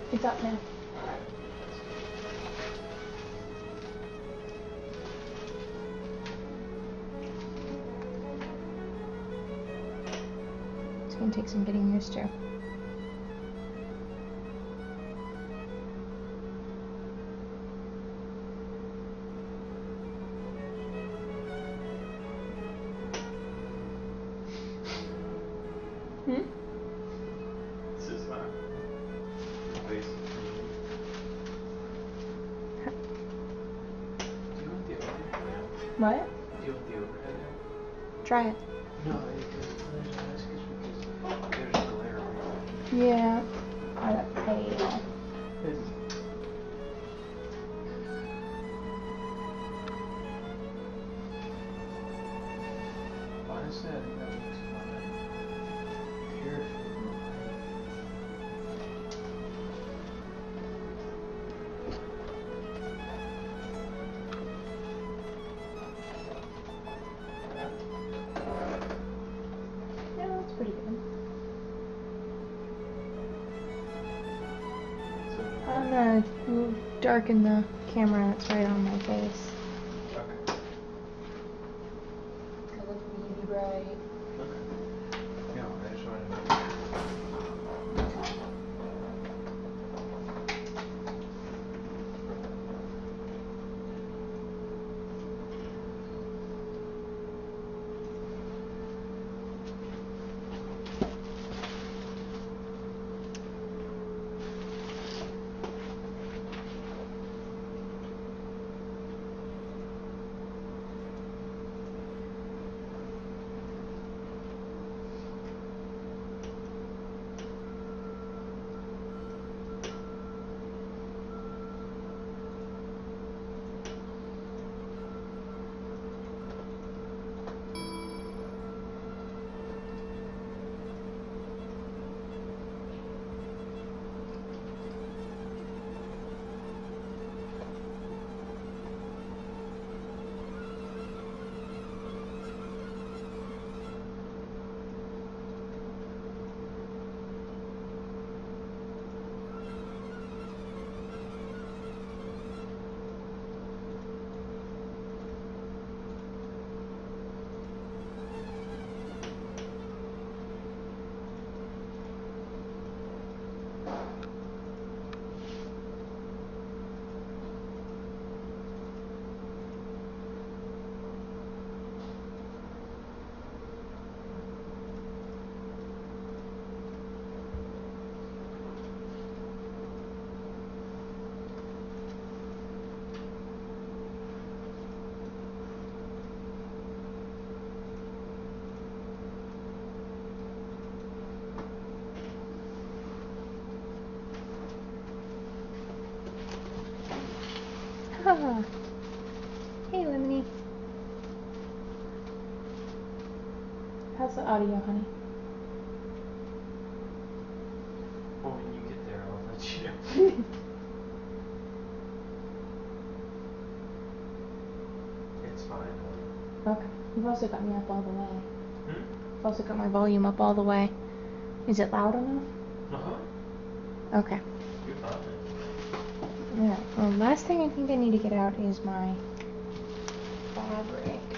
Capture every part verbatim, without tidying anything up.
It's up now. It's gonna take some getting used to. Hmm? This is not place. Do you want the overhead now? What? Do you want the overhead now? Try it. No, because there's no excuse because there's glare right there. Yeah. I got paid. It's- Honestly, I think that looks fine. Here, Yeah, that's pretty good. so, I'm gonna move- darken the camera that's right on my face. okay. It looks really bright. Okay. Yeah, I just wanted to. Haha. Hey, Lemony. How's the audio, honey? Well, when you get there, I'll let you know. It's fine. Okay. You've also got me up all the way. Hmm? You've also got my volume up all the way. Is it loud enough? Uh-huh. Okay. You're fine. Alright. Well, last thing I think I need to get out is my fabric.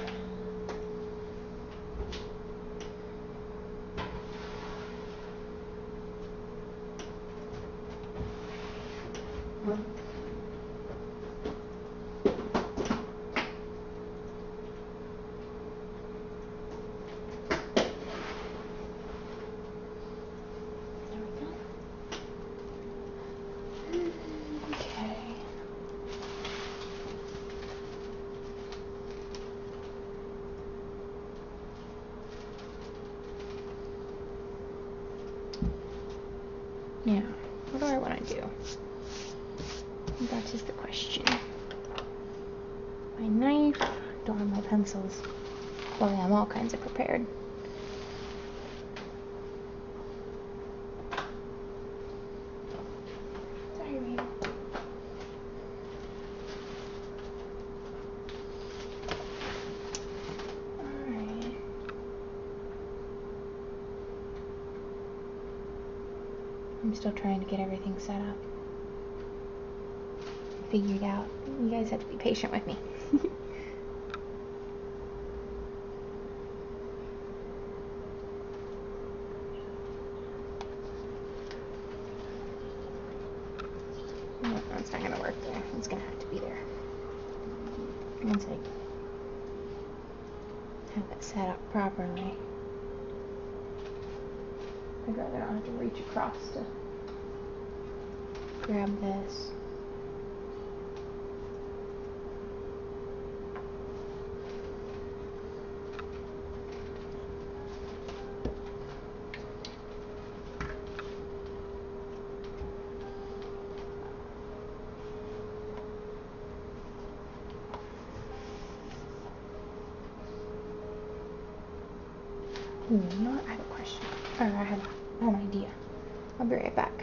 There we go. Okay. Now, what do I want to do? That is the question. My knife. Don't have my pencils. Well, yeah, I'm all kinds of prepared. Sorry, babe. Alright. I'm still trying to get everything set up. figured out. You guys have to be patient with me. No, that's not gonna work there. It's gonna have to be there. Once I have it set up properly. I'd rather not have to reach across to grab this. Ooh, you know what? I have a question. Or I have an idea. I'll be right back.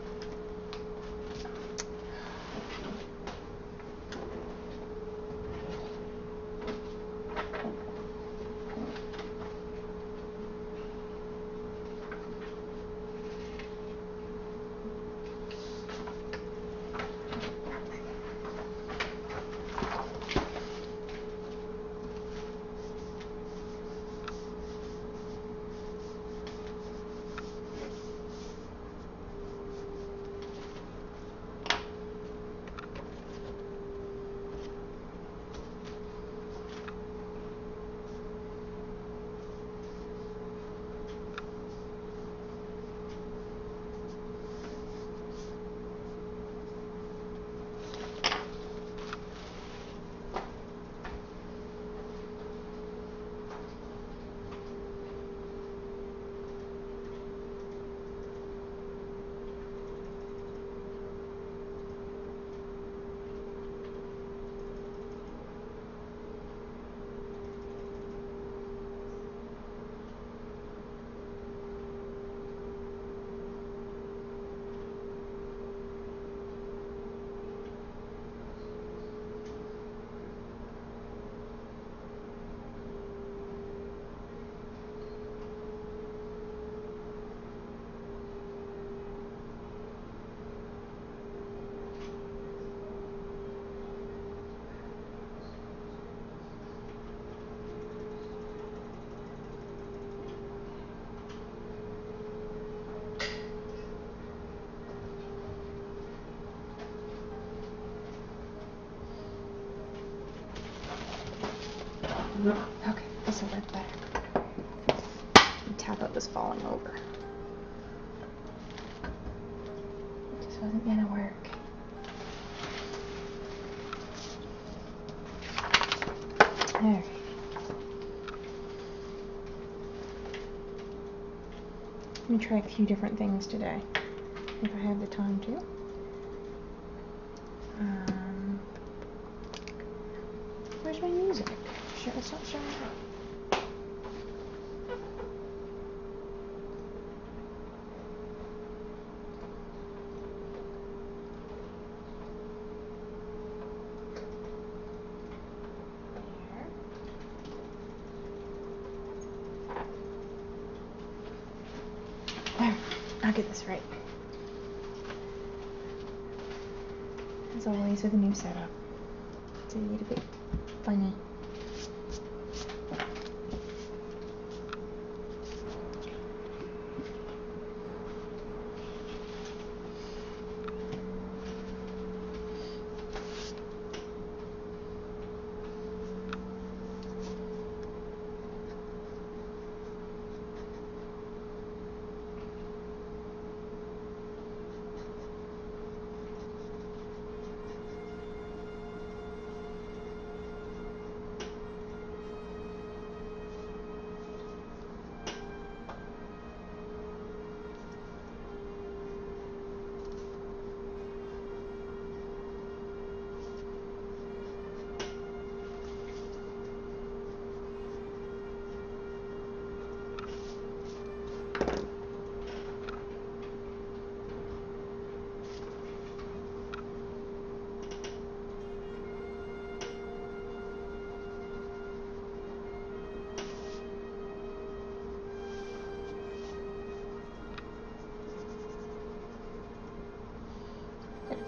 Okay, this will work better. The tablet was falling over. It just wasn't gonna work. Alright. I'm gonna try a few different things today, if I have the time to. Um, where's my music? Sure, it's not showing up. There. I'll get this right. As always with a new setup, it's a little bit funny.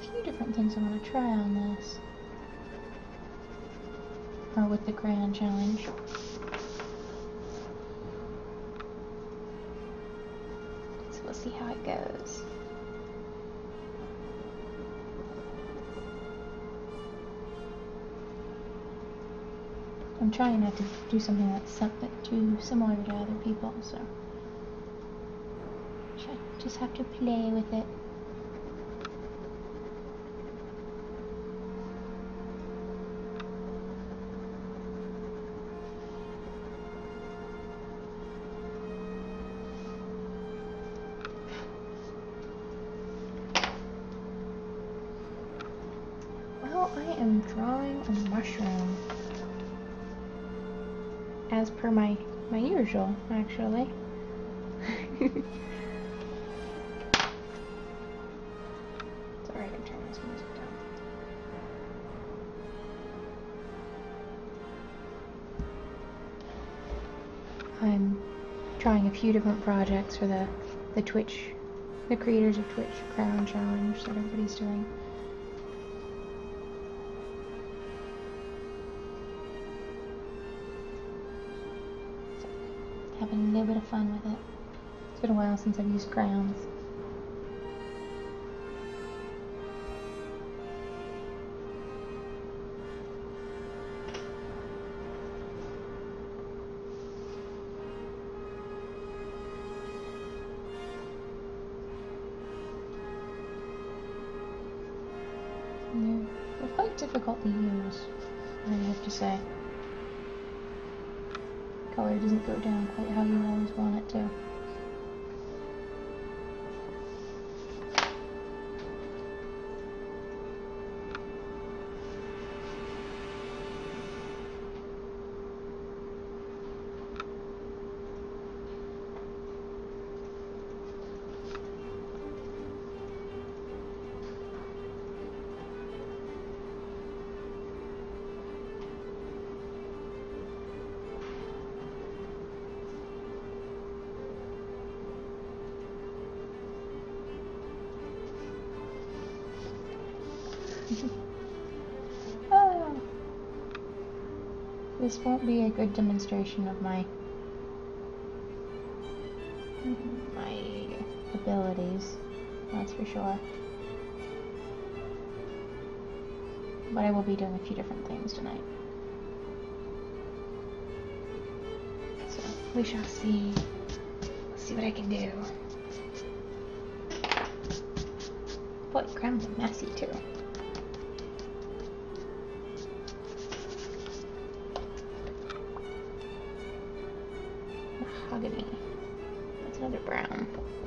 few different things I want to try on this. Or with the crayon challenge. So we'll see how it goes. I'm trying not to do something that's something too similar to other people, so just have to play with it. Well, I am drawing a mushroom. As per my, my usual, actually. Sorry, I can turn this music down. I'm trying a few different projects for the, the Twitch, the creators of Twitch Crown Challenge that everybody's doing. Having a little bit of fun with it. It's been a while since I've used crayons. And they're, they're quite difficult to use, I have to say. Color doesn't go down quite how you always want it to. Oh. This won't be a good demonstration of my my abilities, that's for sure. But I will be doing a few different things tonight. So we shall see. Let's see what I can do. Boy, crayons are messy too. Mahogany. That's another brown.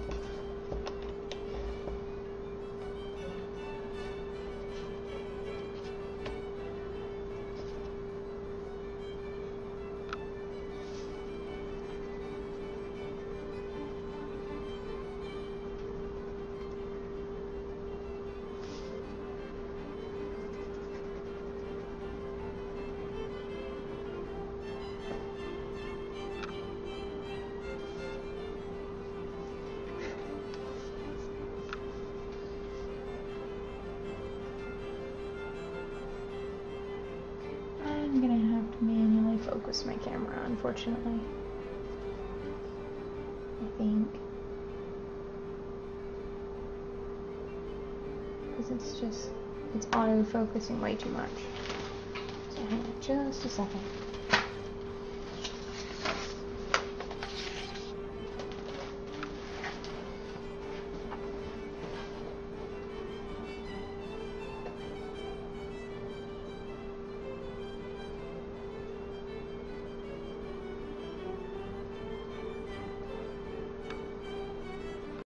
I'm gonna have to manually focus my camera, unfortunately. I think. Because it's just, it's auto-focusing way too much. So hang on just a second.